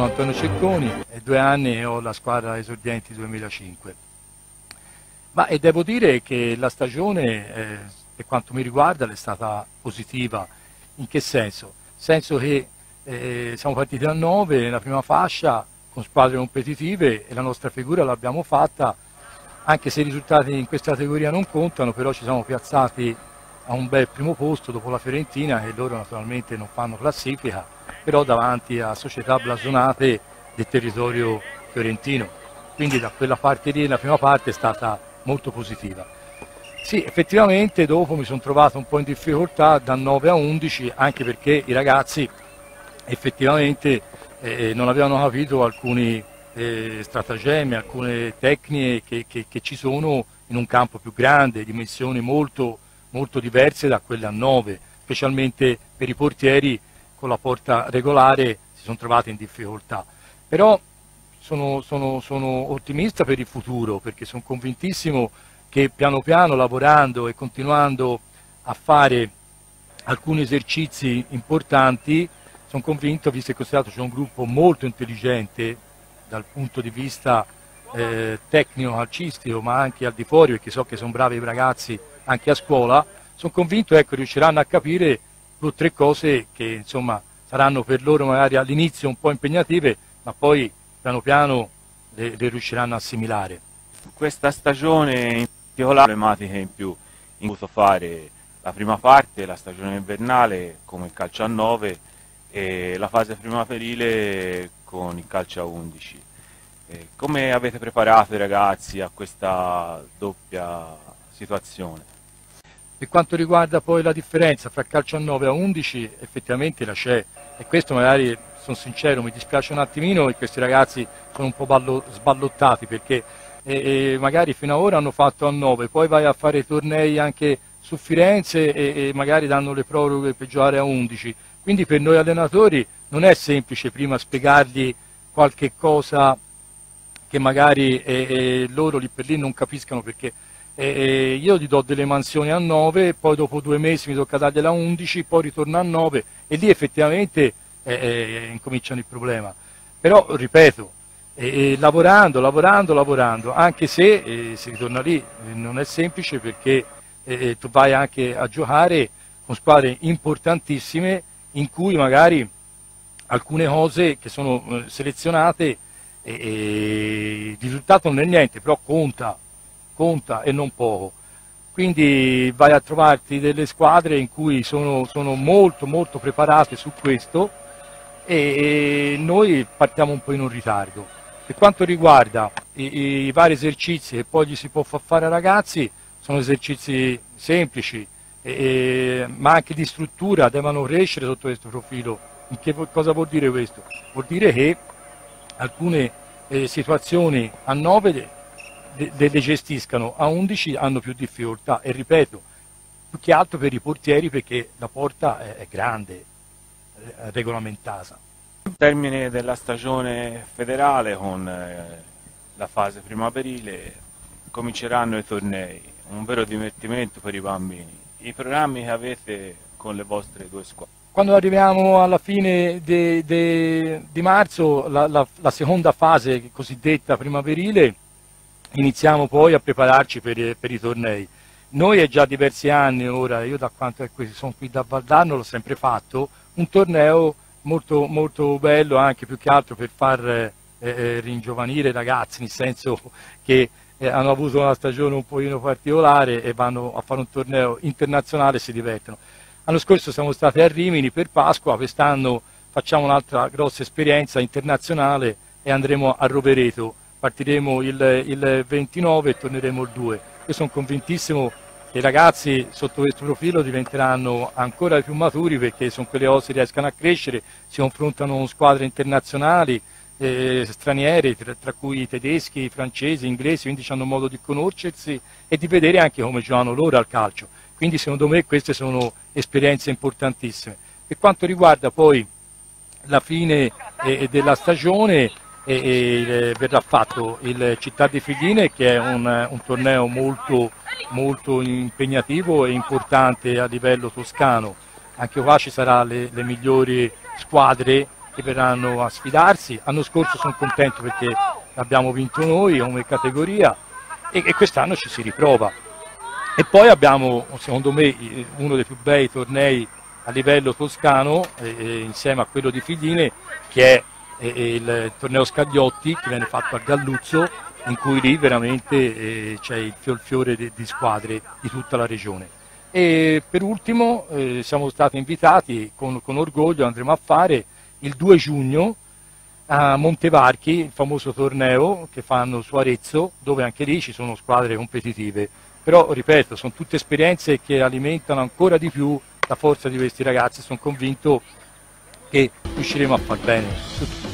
sono Antonio Cecconi e 2 anni ho la squadra esordienti 2005. E devo dire che la stagione, per quanto mi riguarda, è stata positiva. In che senso? Nel senso che siamo partiti a 9 nella prima fascia con squadre competitive e la nostra figura l'abbiamo fatta, anche se i risultati in questa categoria non contano, però ci siamo piazzati a un bel primo posto dopo la Fiorentina, che loro naturalmente non fanno classifica, però davanti a società blasonate del territorio fiorentino. Quindi da quella parte lì la prima parte è stata molto positiva. Sì, effettivamente dopo mi sono trovato un po' in difficoltà da 9 a 11, anche perché i ragazzi effettivamente non avevano capito alcuni stratagemmi, alcune tecniche che ci sono in un campo più grande, dimensioni molto diverse da quelle a 9, specialmente per i portieri con la porta regolare si sono trovati in difficoltà. Però sono ottimista per il futuro, perché sono convintissimo che piano piano, lavorando e continuando a fare alcuni esercizi importanti, sono convinto, visto e considerato c'è un gruppo molto intelligente dal punto di vista tecnico calcistico, ma anche al di fuori, perché so che sono bravi i ragazzi anche a scuola, sono convinto che riusciranno a capire 2 o 3 cose che insomma saranno per loro magari all'inizio un po' impegnative, ma poi piano piano le riusciranno a assimilare. Questa stagione in particolare problematiche in più, in cui fare la prima parte, la stagione invernale come il calcio a 9 e la fase primaverile con il calcio a 11. Come avete preparato i ragazzi a questa doppia situazione? Per quanto riguarda poi la differenza fra calcio a 9 e a 11, effettivamente la c'è, e questo magari, sono sincero, mi dispiace un attimino che questi ragazzi sono un po' sballottati, perché magari fino ad ora hanno fatto a 9, poi vai a fare tornei anche su Firenze e magari danno le proroghe per giocare a 11, quindi per noi allenatori non è semplice prima spiegargli qualche cosa che magari loro lì per lì non capiscano, perché io gli do delle mansioni a 9, poi dopo 2 mesi mi tocca dargliela a 11, poi ritorno a 9 e lì effettivamente incominciano il problema. Però, ripeto, lavorando, anche se si ritorna lì, non è semplice, perché tu vai anche a giocare con squadre importantissime in cui magari alcune cose che sono selezionate, il risultato non è niente, però conta e non poco. Quindi vai a trovarti delle squadre in cui sono molto preparate su questo e noi partiamo un po' in un ritardo. Per quanto riguarda i vari esercizi che poi gli si può far fare ai ragazzi, sono esercizi semplici, ma anche di struttura, devono crescere sotto questo profilo. Cosa vuol dire questo? Vuol dire che alcune situazioni a 9 le gestiscano, a 11 hanno più difficoltà, e ripeto, più che altro per i portieri, perché la porta è grande, regolamentata. Al termine della stagione federale, con la fase primaverile, cominceranno i tornei, un vero divertimento per i bambini. I programmi che avete con le vostre 2 squadre? Quando arriviamo alla fine di marzo, la seconda fase cosiddetta primaverile, iniziamo poi a prepararci per i tornei. Noi è già diversi anni ora, io da quanto sono qui da Valdarno l'ho sempre fatto, un torneo molto bello, anche più che altro per far ringiovanire i ragazzi, nel senso che hanno avuto una stagione un pochino particolare e vanno a fare un torneo internazionale e si divertono. L'anno scorso siamo stati a Rimini per Pasqua, quest'anno facciamo un'altra grossa esperienza internazionale e andremo a Rovereto. Partiremo il 29 e torneremo il 2. Io sono convintissimo che i ragazzi sotto questo profilo diventeranno ancora più maturi, perché sono quelle cose che riescono a crescere, si confrontano con squadre internazionali, straniere, tra cui i tedeschi, i francesi, gli inglesi, quindi hanno modo di conoscersi e di vedere anche come giocano loro al calcio. Quindi secondo me queste sono esperienze importantissime. Per quanto riguarda poi la fine della stagione, verrà fatto il Città di Figline, che è un torneo molto impegnativo e importante a livello toscano. Anche qua ci saranno le migliori squadre che verranno a sfidarsi. L'anno scorso sono contento perché l'abbiamo vinto noi come categoria e quest'anno ci si riprova. E poi abbiamo, secondo me, uno dei più bei tornei a livello toscano, insieme a quello di Figline, che è il torneo Scagliotti, che viene fatto a Galluzzo, in cui lì veramente c'è il fiore di squadre di tutta la regione. E per ultimo siamo stati invitati con orgoglio, andremo a fare il 2 giugno a Montevarchi, il famoso torneo che fanno su Arezzo, dove anche lì ci sono squadre competitive. Però, ripeto, sono tutte esperienze che alimentano ancora di più la forza di questi ragazzi, sono convinto che riusciremo a far bene.